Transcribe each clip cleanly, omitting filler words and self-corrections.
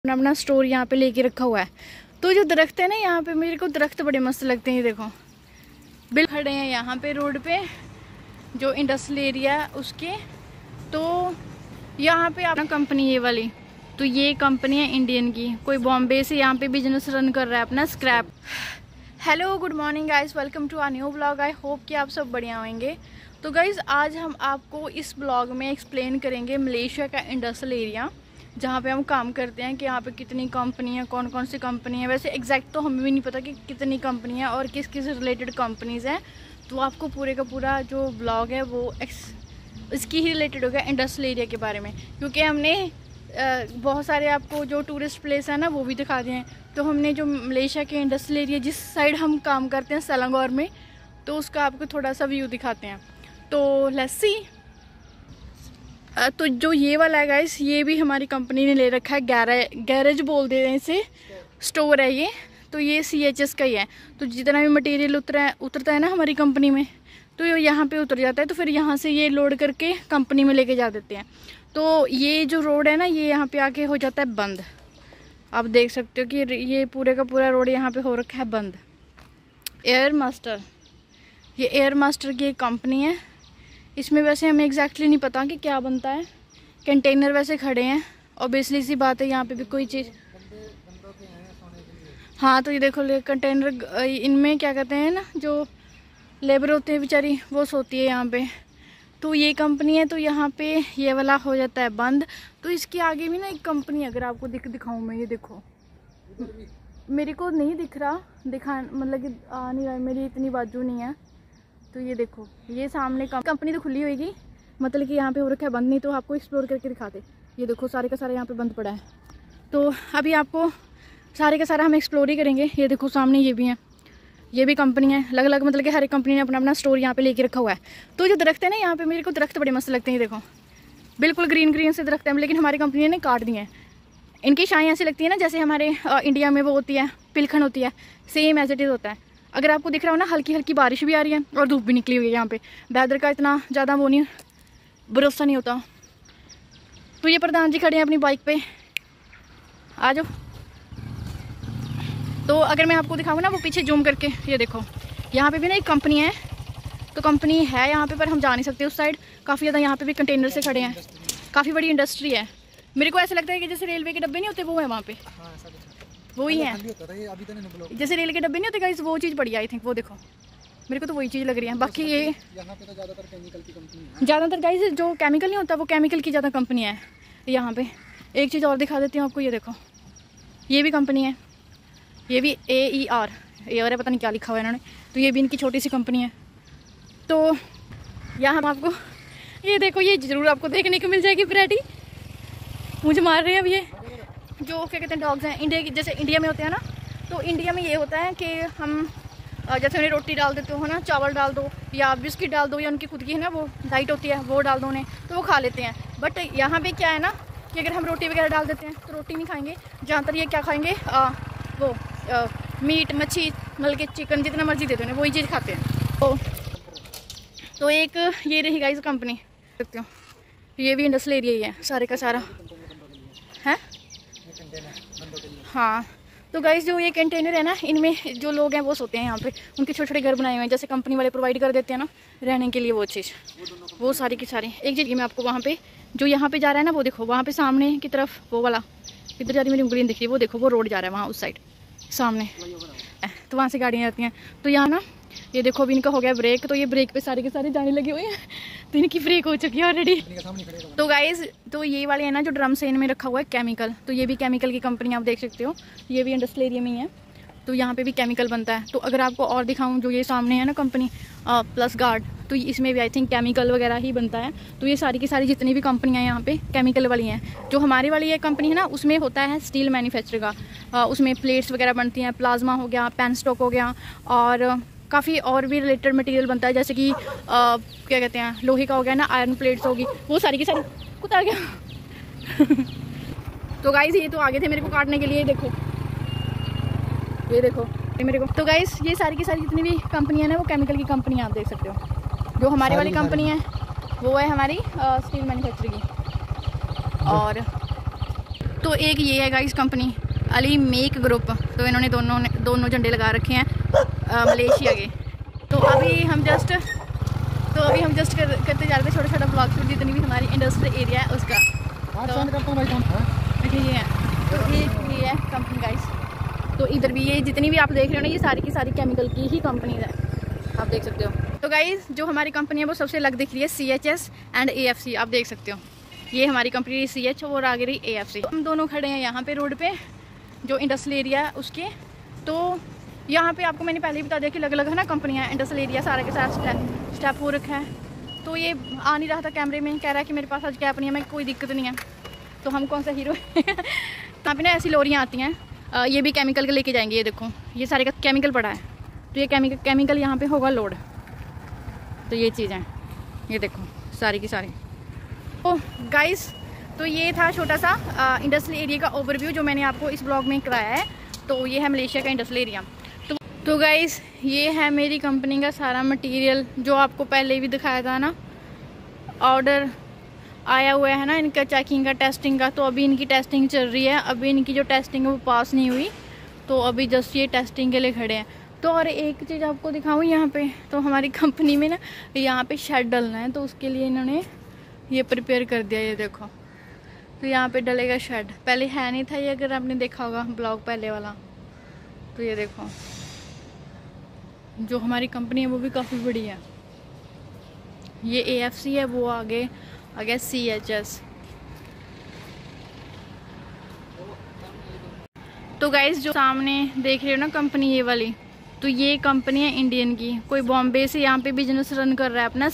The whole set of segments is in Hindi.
अपना स्टोर यहाँ पे लेके रखा हुआ है। तो जो दरख्त है ना यहाँ पे, मेरे को दरख्त बड़े मस्त लगते हैं। ये देखो बिल खड़े हैं यहाँ पे रोड पे, जो इंडस्ट्रियल एरिया है उसके। तो यहाँ पे अपना कंपनी ये वाली, तो ये कंपनी है इंडियन की, कोई बॉम्बे से यहाँ पे बिजनेस रन कर रहा है अपना scrap. Hello good morning guys, welcome to our new blog. I hope कि आप सब बढ़िया होंगे। तो गाइस आज हम आपको इस ब्लॉग में एक्सप्लेन करेंगे मलेशिया का इंडस्ट्रियल एरिया जहाँ पे हम काम करते हैं, कि यहाँ पे कितनी कंपनी है, कौन कौन सी कंपनी है। वैसे एग्जैक्ट तो हमें भी नहीं पता कि कितनी कंपनी है और किस किस रिलेटेड कंपनीज़ हैं। तो आपको पूरे का पूरा जो ब्लॉग है वो इसकी ही रिलेटेड होगा इंडस्ट्रियल एरिया के बारे में, क्योंकि हमने बहुत सारे आपको जो टूरिस्ट प्लेस है ना वो भी दिखा दिए हैं। तो हमने जो मलेशिया के इंडस्ट्रियल एरिया जिस साइड हम काम करते हैं सेलांगोर में, तो उसका आपको थोड़ा सा व्यू दिखाते हैं। तो लेट्स सी। तो जो ये वाला है गाइस, ये भी हमारी कंपनी ने ले रखा है, गैरेज बोल दे रहे हैं इसे, स्टोर है ये। तो ये CHS का ही है। तो जितना भी मटेरियल उतरता है ना हमारी कंपनी में, तो ये यहाँ पे उतर जाता है। तो फिर यहाँ से ये लोड करके कंपनी में लेके जा देते हैं। तो ये जो रोड है ना, ये यहाँ पे आके हो जाता है बंद। आप देख सकते हो कि ये पूरे का पूरा रोड यहाँ पे हो रखा है बंद। एयर मास्टर, ये एयर मास्टर की एक कंपनी है। इसमें वैसे हमें एग्जैक्टली नहीं पता कि क्या बनता है। कंटेनर वैसे खड़े हैं, ऑब्वियसली सी बात है यहाँ पे भी कोई चीज़। हाँ तो ये देखो कंटेनर, इनमें क्या कहते हैं ना, जो लेबर होते हैं बेचारी, वो सोती है यहाँ पे। तो ये कंपनी है। तो यहाँ पे ये वाला हो जाता है बंद। तो इसके आगे भी ना एक कंपनी, अगर आपको दिखाऊँ मैं, ये देखो, मेरे को नहीं दिख रहा, मतलब कि आ नहीं रहा, मेरी इतनी बाजू नहीं है। तो ये देखो, ये सामने कंपनी तो खुली होगी, मतलब कि यहाँ पे हो रखा है बंद, नहीं तो आपको एक्सप्लोर करके दिखाते। ये देखो सारे का सारा यहाँ पे बंद पड़ा है। तो अभी आपको सारे का सारा हम एक्सप्लोर ही करेंगे। ये देखो सामने ये भी है, ये भी कंपनी है अलग अलग, मतलब कि हर एक कंपनी ने अपना अपना स्टोर यहाँ पे लेके रखा हुआ है। तो जो दरख्त है ना यहाँ पे, मेरे को दरख्त बड़े मस्त लगते हैं। ये देखो बिल्कुल ग्रीन ग्रीन से दरख्त है, लेकिन हमारी कंपनी ने काट दिए हैं। इनकी छाएँ ऐसी लगती है ना जैसे हमारे इंडिया में वो होती है, पिलखन होती है, सेम एज इट इज़ होता है। अगर आपको दिख रहा हो ना, हल्की हल्की बारिश भी आ रही है और धूप भी निकली हुई है। यहाँ पे वेदर का इतना ज़्यादा वो नहीं, भरोसा नहीं होता। तो ये प्रधान जी खड़े हैं अपनी बाइक पे, आ जाओ। तो अगर मैं आपको दिखाऊँ ना वो पीछे जूम करके, ये देखो यहाँ पे भी ना एक कंपनी है। तो कंपनी है यहाँ पे, पर हम जा नहीं सकते उस साइड। काफ़ी ज़्यादा यहाँ पे भी कंटेनर से खड़े हैं, काफ़ी बड़ी इंडस्ट्री है। मेरे को ऐसा लगता है कि जैसे रेलवे के डब्बे नहीं होते, वो है वहाँ पे, वो ही है। जैसे रेल के डब्बे नहीं होते गाइस, वो चीज़ बढ़िया आई थिंक। वो देखो मेरे को तो वही चीज़ लग रही है। बाकी ये यहाँ पे तो ज़्यादातर केमिकल की कंपनी है, ज़्यादातर गाइस जो केमिकल नहीं होता वो केमिकल की ज़्यादा कंपनी है यहाँ पे। एक चीज़ और दिखा देती हूँ आपको, ये देखो ये भी कंपनी है, ये भी AER है, पता नहीं क्या लिखा हुआ है इन्होंने। तो ये भी इनकी छोटी सी कंपनी है। तो यहाँ हम आपको ये देखो, ये ज़रूर आपको देखने को मिल जाएगी वैरायटी। मुझे मार रहे हैं अब ये जो क्या कहते हैं डॉग्स हैं, इंडिया की, जैसे इंडिया में होते हैं ना। तो इंडिया में ये होता है कि हम जैसे उन्हें रोटी डाल देते हो ना, चावल डाल दो या बिस्किट डाल दो, या उनकी खुद की है ना वो डाइट होती है, वो डाल दो उन्हें, तो वो खा लेते हैं। बट यहाँ पे क्या है ना कि अगर हम रोटी वगैरह डाल देते हैं तो रोटी नहीं खाएंगे। जहाँ तक ये क्या खाएंगे, वो मीट, मच्छी, मतलब कि चिकन, जितना मर्जी देते हैं वही चीज़ खाते हैं। तो एक ये रही गाइस कंपनी, देखते हो ये भी इंडस्ट्रियल एरिया ही है सारे का सारा है। हाँ तो गाइस जो ये कंटेनर है ना, इनमें जो लोग हैं वो सोते हैं यहाँ पे। उनके छोटे छोटे घर बनाए हुए हैं, जैसे कंपनी वाले प्रोवाइड कर देते हैं ना रहने के लिए, वो चीज़, वो सारी की सारी। एक जगह में आपको वहाँ पे जो यहाँ पे जा रहा है ना, वो देखो वहाँ पे सामने की तरफ वो वाला, इधर जा रही मेरी उंगली दिख रही है, वो देखो वो रोड जा रहा है वहाँ उस साइड सामने। तो वहाँ से गाड़ियाँ आती हैं। तो यहाँ ना ये देखो अभी इनका हो गया ब्रेक, तो ये ब्रेक पे सारे के सारे जाने लगे हुए हैं। तो इनकी ब्रेक हो चुकी है ऑलरेडी। तो गाइस तो ये वाले है ना जो ड्रम से इनमें रखा हुआ है केमिकल, तो ये भी केमिकल की कंपनी आप देख सकते हो, ये भी इंडस्ट्रियल एरिया में ही है। तो यहाँ पे भी केमिकल बनता है। तो अगर आपको और दिखाऊँ, जो ये सामने है ना कंपनी प्लस गार्ड, तो इसमें भी आई थिंक केमिकल वगैरह ही बनता है। तो ये सारी की सारी जितनी भी कंपनियाँ यहाँ पे केमिकल वाली हैं। जो हमारी वाली ये कंपनी है ना, उसमें होता है स्टील मैन्युफैक्चर का, उसमें प्लेट्स वगैरह बनती हैं, प्लाज्मा हो गया, पेन स्टॉक हो गया, और काफ़ी और भी रिलेटेड मटेरियल बनता है, जैसे कि क्या कहते हैं लोहे का हो गया ना, आयरन प्लेट्स होगी, वो सारी की सारी। कुछ आ गया तो गाइस ये तो आगे थे मेरे को काटने के लिए, ये देखो ये मेरे को। तो गाइस ये सारी की सारी जितनी भी कंपनियाँ हैं वो केमिकल की कंपनी आप देख सकते हो। जो हमारी वाली कंपनी है वो है हमारी स्टील मैन्युफैक्चरिंग की। और तो एक ये है guys company Ali make group, तो इन्होंने दोनों झंडे लगा रखे हैं मलेशिया के। तो अभी हम जस्ट करते जा रहे थे छोटा छोटा ब्लॉग, जितनी भी हमारी इंडस्ट्रियल एरिया है उसका। तो देखिए ये है, तो ये है कंपनी गाइस। तो इधर भी ये जितनी भी आप देख रहे हो ना, ये सारी की सारी केमिकल की ही कंपनीज है, आप देख सकते हो। तो गाइस जो हमारी कंपनी है वो सबसे अलग दिख रही है, CHS एंड AFC, आप देख सकते हो। ये हमारी कंपनी CH और आगे रही AFC। हम दोनों खड़े हैं यहाँ पे रोड पे, जो इंडस्ट्रियल एरिया है उसके। तो यहाँ पे आपको मैंने पहले ही बता दिया कि अलग अलग है ना कंपनियाँ, इंडस्ट्रियल एरिया सारे के साथ स्टेप हो रखा है। तो ये आ नहीं रहा था कैमरे में, कह रहा है कि मेरे पास आज कैप नहीं है, मैं कोई दिक्कत नहीं है। तो हम कौन सा हीरो है। यहाँ पे ना ऐसी लोरियाँ आती हैं, ये भी केमिकल के लेके जाएंगे। ये देखो ये सारे का केमिकल पड़ा है, तो ये केमिकल यहाँ पे होगा लोड। तो ये चीज़ है, ये देखो सारी की सारी। ओह गाइस, तो ये था छोटा सा इंडस्ट्रियल एरिया का ओवरव्यू जो मैंने आपको इस ब्लॉग में कराया है। तो ये है मलेशिया का इंडस्ट्रियल एरिया। तो गाइस ये है मेरी कंपनी का सारा मटेरियल जो आपको पहले भी दिखाया था ना। ऑर्डर आया हुआ है ना इनका चेकिंग का, टेस्टिंग का। तो अभी इनकी टेस्टिंग चल रही है, अभी इनकी जो टेस्टिंग है वो पास नहीं हुई, तो अभी जस्ट ये टेस्टिंग के लिए खड़े हैं। तो और एक चीज़ आपको दिखाऊँ यहाँ पे, तो हमारी कंपनी में ना यहाँ पे शेड डलना है, तो उसके लिए इन्होंने ये प्रिपेयर कर दिया। ये देखो, तो यहाँ पे डलेगा शेड, पहले है नहीं था ये, अगर आपने देखा होगा ब्लॉग पहले वाला। तो ये देखो जो हमारी कंपनी है वो भी काफ़ी बड़ी है। ये AFC है, वो आगे CHS। तो गाइस जो सामने देख रहे हो ना कंपनी ये वाली, तो ये कंपनी है इंडियन की। कोई बॉम्बे से यहाँ पे बिजनेस रन कर रहा है अपना,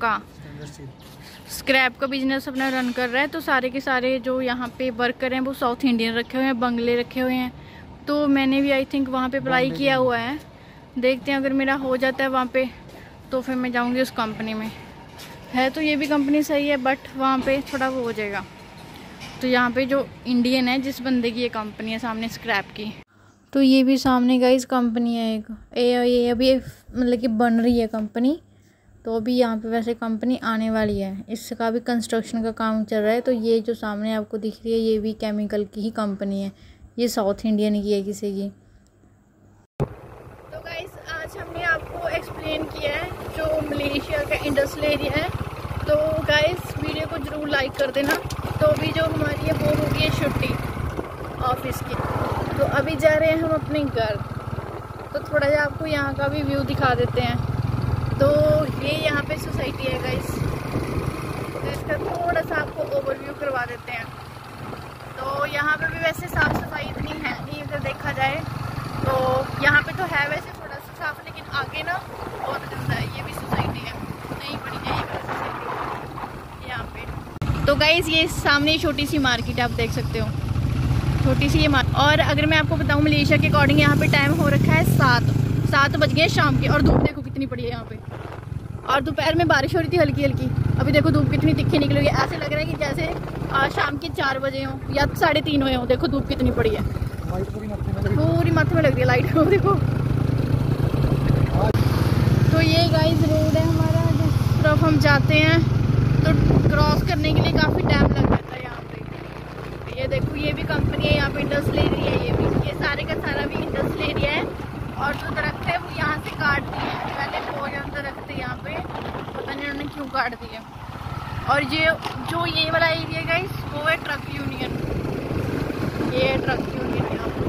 स्क्रैप का बिजनेस अपना रन कर रहा है। तो सारे के सारे जो यहाँ पे वर्कर हैं वो साउथ इंडियन रखे हुए हैं, बंगले रखे हुए हैं। तो मैंने भी आई थिंक वहाँ पे अप्लाई किया हुआ है, देखते हैं अगर मेरा हो जाता है वहाँ पे तो फिर मैं जाऊँगी उस कंपनी में। है तो ये भी कंपनी सही है, बट वहाँ पे थोड़ा वो हो जाएगा। तो यहाँ पे जो इंडियन है, जिस बंदे की ये कंपनी है सामने स्क्रैप की, तो ये भी सामने गाइस कंपनी है एक। ये अभी मतलब कि बन रही है कंपनी, तो अभी यहाँ पे वैसे कंपनी आने वाली है, इसका भी कंस्ट्रक्शन का काम चल रहा है। तो ये जो सामने आपको दिख रही है ये भी केमिकल की ही कंपनी है, ये साउथ इंडियन की है किसी की। तो गाइस आज हमने आपको एक्सप्लेन किया है जो मलेशिया का इंडस्ट्रियल एरिया है। तो गाइस वीडियो को जरूर लाइक कर देना। तो अभी जो हमारी हो गई है छुट्टी ऑफिस की, तो अभी जा रहे हैं हम अपने घर। तो थोड़ा सा आपको यहाँ का भी व्यू दिखा देते हैं। तो ये यहाँ पे सोसाइटी है गाइस, तो इसका थोड़ा सा आपको ओवरव्यू करवा देते हैं। तो यहाँ पे भी वैसे साफ़ सफाई इतनी है नहीं अगर देखा जाए, तो यहाँ पे तो है वैसे थोड़ा सा साफ, लेकिन आगे ना बहुत गंदा है। ये भी सोसाइटी है, नहीं बड़ी है ये सोसाइटी यहाँ पे। तो गाइस ये सामने छोटी सी मार्केट है, आप देख सकते हो, छोटी सी ये मार्केट। और अगर मैं आपको बताऊँ मलेशिया के अकॉर्डिंग यहाँ पे टाइम हो रखा है 7 बज गए शाम के, और धूप देखो कितनी पड़ी है यहाँ पे। और दोपहर में बारिश हो रही थी हल्की हल्की, अभी देखो धूप कितनी तिखी निकली हुई है। ऐसे लग रहा है कि जैसे शाम के 4 बजे हो या 3:30 हुए हो। देखो धूप कितनी पड़ी है, पूरी माथे में लग रही है लाइट को, देखो। तो ये गाइस रोड है हमारा, जिस तरफ हम जाते हैं। तो क्रॉस करने के लिए काफ़ी टाइम लग जाता है यहाँ पे। ये देखो ये भी कंपनी है, यहाँ पे इंडस्ट्रियल एरिया है। ये सारे का सारा भी इंडस्ट्रियल एरिया है। और जो दरख्त है वो यहाँ से काट दिए हैं, पहले बहुत ज़्यादा दरख्त थे यहाँ पे, पता नहीं उन्होंने क्यों काट दिए। और ये जो ये वाला एरिया गाइस वो है ट्रक यूनियन, ये है ट्रक यूनियन यहाँ पे।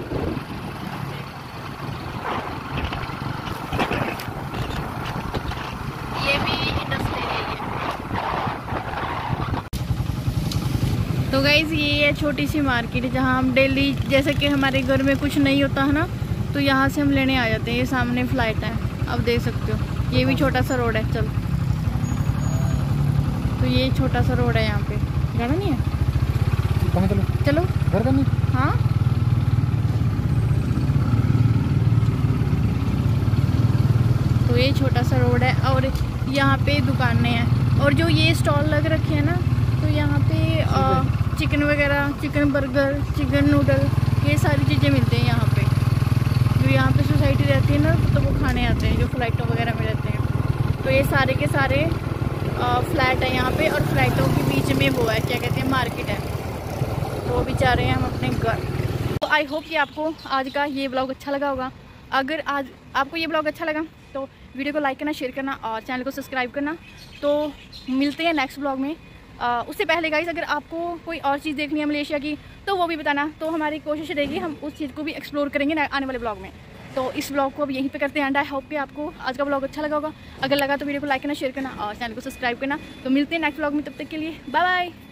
ये भी इंडस्ट्रियल एरिया। तो गाइस ये है छोटी सी मार्केट जहाँ हम डेली, जैसे कि हमारे घर में कुछ नहीं होता है ना, तो यहाँ से हम लेने आ जाते हैं। ये सामने फ्लाइट है, आप देख सकते हो। ये भी छोटा सा रोड है, चल। तो ये छोटा सा रोड है यहाँ पे, ज़्यादा नहीं है। चलो घर का नहीं। हाँ तो ये छोटा सा रोड है और यहाँ पे दुकानें हैं। और जो ये स्टॉल लग रखे हैं ना, तो यहाँ पे चिकन वगैरह, चिकन बर्गर, चिकन नूडल, ये सारी चीज़ें मिलती हैं यहाँ पे। जो यहाँ पे सोसाइटी रहती है ना, तो वो खाने आते हैं जो फ्लाइटों वगैरह में रहते हैं। तो ये सारे के सारे फ्लैट है यहाँ पे, और फ्लैटों के बीच में वो है क्या कहते हैं मार्केट है। तो तो अभी जा रहे हैं हम अपने घर। तो आई होप कि आपको आज का ये ब्लॉग अच्छा लगा होगा। अगर आज आपको ये ब्लॉग अच्छा लगा तो वीडियो को लाइक करना, शेयर करना और चैनल को सब्सक्राइब करना। तो मिलते हैं नेक्स्ट ब्लॉग में। उससे पहले गाइस, अगर आपको कोई और चीज़ देखनी है मलेशिया की तो वो भी बताना, तो हमारी कोशिश रहेगी हम उस चीज़ को भी एक्सप्लोर करेंगे आने वाले ब्लॉग में। तो इस ब्लॉग को अब यहीं पे करते हैं एंड। आई होप कि आपको आज का ब्लॉग अच्छा लगा होगा। अगर लगा तो वीडियो को लाइक करना, शेयर करना और चैनल को सब्सक्राइब करना। तो मिलते हैं नेक्स्ट ब्लॉग में, तब तक के लिए बाय बाय।